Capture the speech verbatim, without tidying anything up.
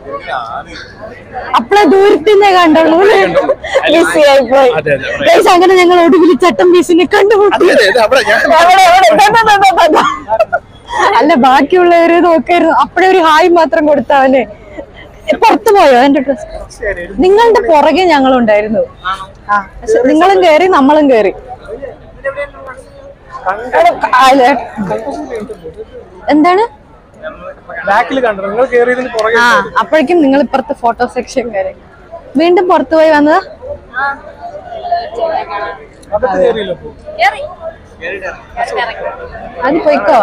അപ്പളെ ദൂരത്തിന്നെ കണ്ടുള്ളൂ. ബിസിയായി പോയി. അങ്ങനെ ഞങ്ങൾ ഒടുവിൽ ചട്ടം ബീസിനെ കണ്ടുമുട്ടി. അല്ല ബാക്കിയുള്ളവര് നോക്കായിരുന്നു. അപ്പഴേ ഒരു ഹായ് മാത്രം കൊടുത്തവന് പുറത്തു പോയോ എന്റെ ഡ്രസ്? നിങ്ങളുടെ പുറകെ ഞങ്ങളുണ്ടായിരുന്നു. ആ നിങ്ങളും കേറി നമ്മളും കേറി. എന്താണ്? ആ അപ്പോഴേക്കും നിങ്ങൾ ഇപ്പുറത്തെ ഫോട്ടോ സെക്ഷൻ കയറി. വീണ്ടും പുറത്തു പോയി വന്നതാ? അത് പോയിക്കോ.